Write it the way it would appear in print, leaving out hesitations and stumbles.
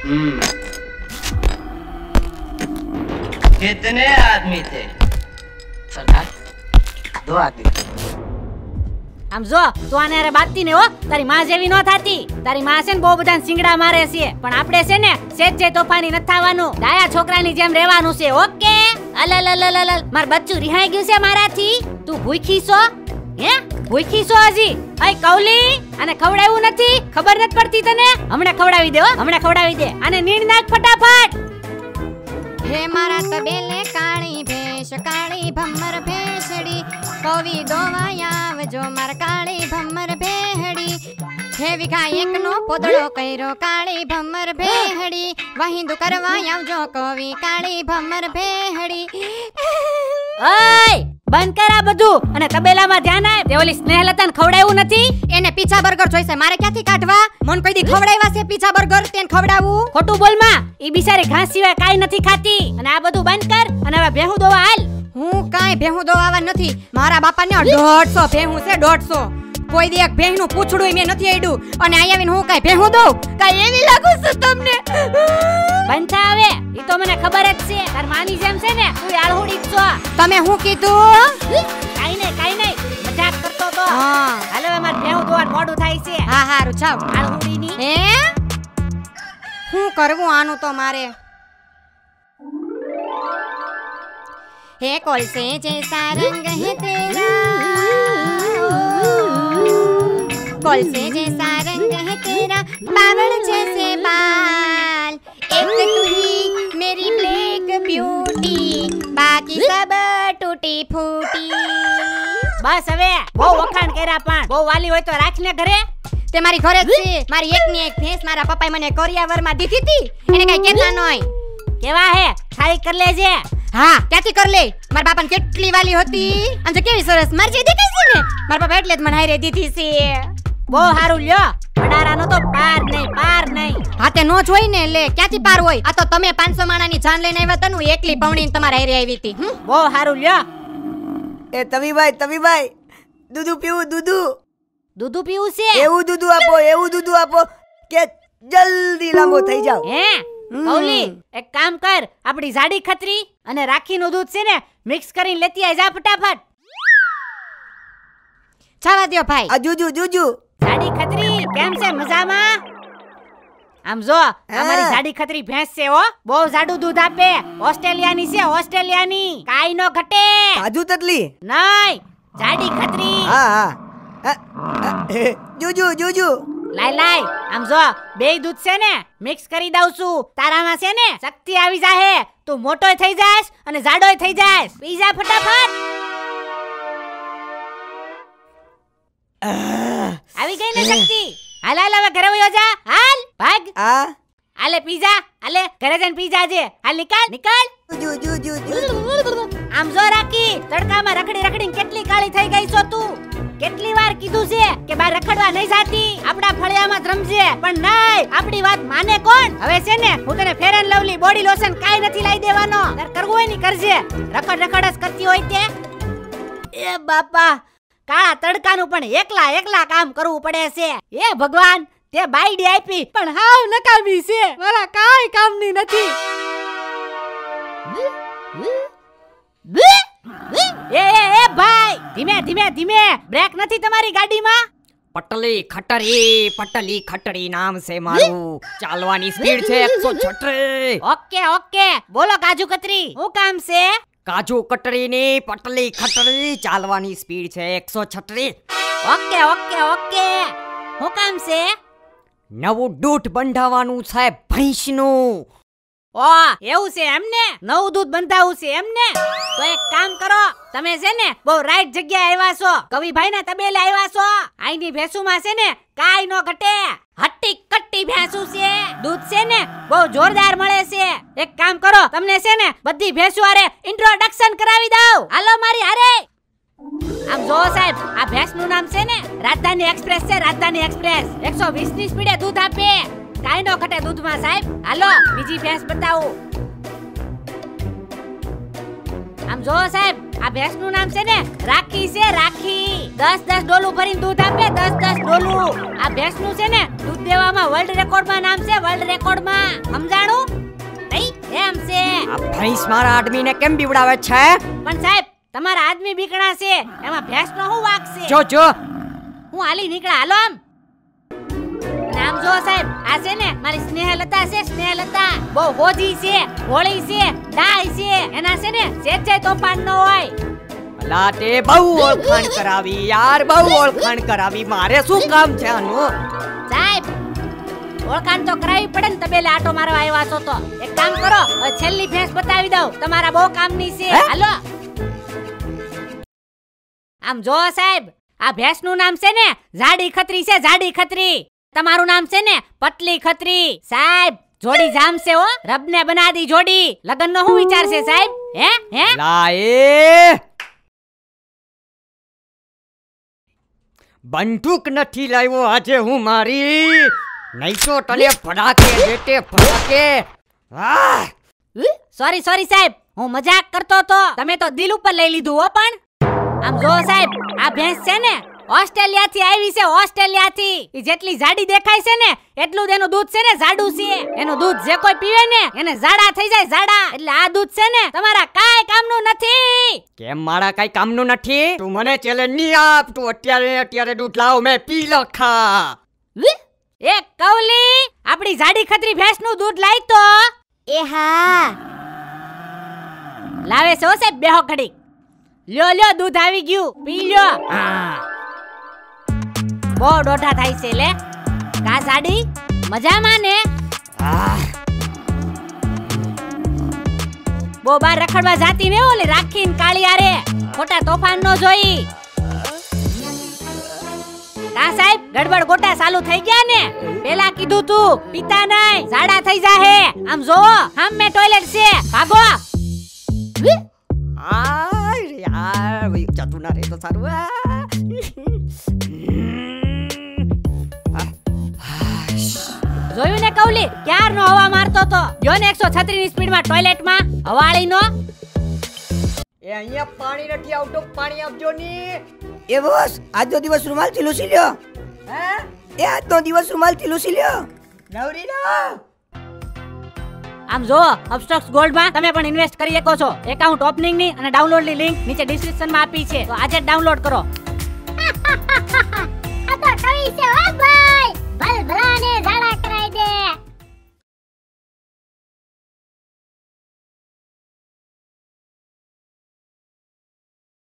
कितने आदमी थे? सरदार 2 आदमी। આમ જો તું આને હારે બાંધતી ને હો, તારી માં જેવી નો થાતી. તારી માં છે ને બહુ બધાને સિંગડા મારે છે, પણ આપણે છે ને સેજે તોફાની નથી થવાનું, ડાયા છોકરાની જેમ રહેવાનું છે. ઓકે? અલલલલલ માર બચ્ચું રિહાઈ ગયું છે મારાથી. તું ભૂખી છો? હે ભૂખી છો હજી? અય કૌલી, આને ખવડાવ્યું નથી? ખબર નથી પડતી તને? હમણાં ખવડાવી દે હો, હમણાં ખવડાવી દે. આને નીણ નાખ ફટાફટ. હે મારા તબેલે કાળી ભેંસ, કાળી ભમર ભેંસડી, કવિ દોવાયા આવજો માર કાળી ભમર ભેહડી. હે વિઘા એકનો પોદળો કર્યો કાળી ભમર ભેહડી, વહિંદુ કરવા આવજો કવિ કાળી ભમર ભેહડી. ઓય બંધ કર આ બધું અને તબેલામાં ધ્યાન આપ. તે ઓલી સ્નેહલતાને ખવડાવ્યું નથી? એને પીઝા બર્ગર જોઈશે, મારે ક્યાંથી કાઢવા? મન કોઈ દી ખવડાવ્યા છે પીઝા બર્ગર? તેને ખવડાવું? ખોટું બોલ માં, ઈ બિચારી ઘાસ સિવાય કાઈ નથી ખાતી. અને આ બધું બંધ કર અને હવે ભેહું દોવા હાલ. હું કાઈ ભેહું દોવાવા નથી. મારા બાપાને 150 ભેહું છે, 150. કોઈ દી એક ભેહનું પૂછડું મેં નથી આડ્યું, અને અહીં આવીને હું કાઈ ભેહું દઉં? કાઈ એવી લાગુ છું તમને? બંધ થા હવે, ઈ તો મને ખબર જ છે. તાર માની જેમ છે ને તું આળહુડી છો. તમે હું કીધું? કાઈ નહીં મજાક કરતો તો. હા હાલો હવે માર ભેહું દોવાનું મોડું થાય છે. હા હારું જાવ. આળહુડીની હે હું કરવું આનું તો મારે? હે કોલસે જૈસા રંગ હે તેરા, कोलसे जैसा रंग है तेरा, बावड़ जैसे बाल, एक तू ही मेरी ब्लैक ब्यूटी, बाकी सब टूटी फूटी. બસ હવે બહુ વખાણ કર્યા, પણ બહુ વાલી હોય તો રાખને ઘરે. તે મારી ઘરે જ છે. મારી એકની એક ભેંસ મારા પપ્પાએ મને કોરિયાવરમાં દીધી હતી, એને કઈ કહેતા નોય. કેવા હે ખાઈ કર લેજે. હા ક્યાંથી કર લે? મારા બાપાને કેટલી વાલી હતી, આમ જો કેવી સરસ મારી જે દેખાય છે ને, મારા પપ્પા એટલે જ મને હારે દીધી છે. બહુ હારું લ્યો, વડારાનો તો પાર નહીં. હા તે નો જોઈ ને, લે ક્યાંથી પાર હોય? આ તો તમે 500 માણાની જાન લઈને આવ્યા તનું, એકલી પવણીને તમારા હારે આવી હતી. બહુ હારું લ્યો. એ તવીભાઈ દૂધ પીવું? દૂધ પીવું છે? એવું દૂધ આપો કે જલ્દી લાંબો થઈ જાવ. હે કૌલી, એક કામ કર, આપણી જાડી ખતરી અને રાખીનું દૂધ છે ને મિક્સ કરીને લેતી આય જા ફટાફટ. છાવા દ્યો ભાઈ. આ જુજુ જાડી ખતરી કેમ છે? મજામાં? આમ જો અમારી જાડી ખતરી ભેંસ છે હો, બહુ જાડું દૂધ આપે. ઓસ્ટ્રેલિયાની છે, ઓસ્ટ્રેલિયાની, કાઈ નો ઘટે. કાજુ તતલી નહીં, જાડી ખતરી. હા જુજુ લાય આમ જો બે દૂધ છે ને મિક્સ કરી દઉં છું. તારામાં છે ને શક્તિ આવી જાહે, તું મોટોય થઈ જાશ અને જાડોય થઈ જાશ. પી જા ફટાફટ. આવી ગઈ ને શક્તિ? હાલ હવે ઘરે વયો જા. હાલ ભાગ. આલે પીઝા, આલે ઘરે જઈને પીઝા જે. હાલ નીકળ. આમ જો રાખી, તડકામાં રખડીને કેટલી કાળી થઈ ગઈ છો તું. કેટલી વાર કીધું છે કે બહાર રખડવા નહીં જાતી, આપડા ફળિયામાં જ રમજે, પણ નહીં, આપડી વાત માને કોણ? હવે છે ને હું તને fair and lovely body lotion કાઈ નથી લાવી દેવાનો. તાર કરવું હોય ને કરજે, રખડ જ કરતી હોય તે. એ બાપા, કાળા તડકાનું પણ એકલા કામ કરવું પડે છે. એ ભગવાન, તે બાઈડી આપી પણ હાવ નકામી છે, મારા કાઈ કામની નથી. એ ભાઈ, ધીમે, બ્રેક નથી તમારી ગાડીમાં? પટલી ખટરી નામ છે મારું. ચાલવાની સ્પીડ છે 136. ઓકે બોલો કાજુ કતરી, શું કામ છે? કાજુ કટરી ની પટલી ખટરી, ચાલવાની સ્પીડ છે 136. ઓકે શું કામ છે? નવું દૂધ બંધાવવાનું છે ભેંસનું. ઓ એવું છે એમને? નવું દૂધ બંધાવું છે એમને? તો એક કામ કરો, તમે છે ને બહુ રાઈટ જગ્યાએ આવ્યા છો, કવિભાઈ ના તબેલે આવ્યા છો. આઈની ભેંસુમાં છે ને કાઈ નો ઘટે, હટ્ટી કટ્ટી ભેંસુ છે. દૂધ છે ને બહુ જોરદાર મળે છે. એક કામ કરો, તમને છે ને બધી ભેંસુ હારે ઇન્ટ્રોડક્શન કરાવી દઉં. હાલો મારી હારે. આમ જો સાહેબ, આ ભેંસનું નામ છે ને રાજધાની એક્સપ્રેસ છે. રાજધાની એક્સપ્રેસ 120 ની સ્પીડે દૂધ આપે, કાઈ નો ઘટે દૂધમાં સાહેબ. હાલો બીજી ભેંસ બતાવું. આમ જો સાહેબ, આ ભેંસનું નામ છે ને રાખી છે, રાખી. 10 ડોલું ભરીને દૂધ આપે, 10 ડોલું. આ ભેંસનું છે ને દૂધ દેવામાં વર્લ્ડ રેકોર્ડમાં નામ છે, વર્લ્ડ રેકોર્ડમાં. સમજાણું? નહીં એમ છે. આ ભેંસ મારા આદમીને કેમ બીવડાવે છે? પણ સાહેબ તમારા આદમી બીકણા છે, એમાં ભેંસનો શું વાંક છે? જો હું હાલી નીકળા, હાલો આમ. નામ જો સાહેબ, આ છે ને મારી સ્નેહલતા છે, સ્નેહલતા. બહુ હોજી છે, હોળી છે, ડાય છે. એના છે ને સેજે તોફાન ન હોય. અલા તે બહુ ઓળખાણ કરાવી યાર, બહુ ઓળખાણ કરાવી. મારે શું કામ છે આનું? સાહેબ ઓળખાણ તો કરાવી પડે ને, તબેલે આટો મારવા આવ્યા છો તો. એક કામ કરો, હવે છેલ્લી ભેંસ બતાવી દઉં, તમારા બહુ કામની છે. હાલો આમ જો સાહેબ, આ ભેંસનું નામ છે ને જાડી ખત્રી છે, જાડી ખત્રી. તમારું નામ છે ને પતલી ખત્રી. સાહેબ જોડી જામશે હો, રબને બનાદી જોડી. લગનનો શું વિચાર છે સાહેબ? હે લાએ બંદૂક નથી લાવ્યો આજે હું મારી, નહીં તો તને ફડાકે દેતે ફડાકે. સોરી સાહેબ, હું મજાક કરતો તો, તમે તો દિલ ઉપર લઈ લીધું હો. પણ આમ જો સાહેબ, આ ભેંસ છે ને ઓસ્ટ્રેલિયા થી આવી છે, ઓસ્ટ્રેલિયા થી. ઈ જેટલી જાડી દેખાય છે ને એટલું જ એનું દૂધ છે ને જાડું છે. એનું દૂધ જે કોઈ પીવે ને એને જાડા થઈ જાય, જાડા. એટલે આ દૂધ છે ને તમારા કાઈ કામનું નથી. કેમ મારા કઈ કામનું નથી? તું મને ચેલેન્જ નહીં આપ. તું અત્યારે દૂધ લાવ, મેં પી લખા. એક કવલી આપણી જાડી ખત્રી ભેંસનું દૂધ લાઈ તો. એ હા લાવે છે હો સાહેબ, બેહો ઘડી. લ્યો દૂધ આવી ગયું, પી લ્યો. બહુ ડોઢા થાય છે લે. કા સાડી મજામાં ને? બહુ બાર રખડવા જાતી ને ઓલી રાખીને કાળિયારે, ખોટા તોફાન નો જોઈ. કા સાહેબ ગડબડ ગોટા ચાલુ થઈ ગયા ને? પેલા કીધું તું પીતા નહીં, ઝાડા થઈ જાહે. આમ જોવો, સામે ટોયલેટ છે, ભાગો. યાર જતું ના રે તો સારું. જોયું ને કવલી, ક્યારનો હવા મારતો તો. જો ને 136 ની સ્પીડમાં ટોયલેટમાં હવાળીનો. એ અહીંયા પાણી નથી આવતું, પાણી આપજો ની. એ બોસ, આજનો દિવસ રૂમાલથી લૂસી લ્યો. એ આજનો દિવસ રૂમાલથી લૂસી લ્યો. નવરી ના. આમ જો, અબસ્ટોક્સ ગોલ્ડમાં તમે પણ ઇન્વેસ્ટ કરી શકો છો. એકાઉન્ટ ઓપનિંગની અને ડાઉનલોડની લિંક નીચે ડિસ્ક્રિપ્શનમાં આપી છે, તો આજે જ ડાઉનલોડ કરો. આ તો કવિ છે હો ભાઈ, ભલ ભલાને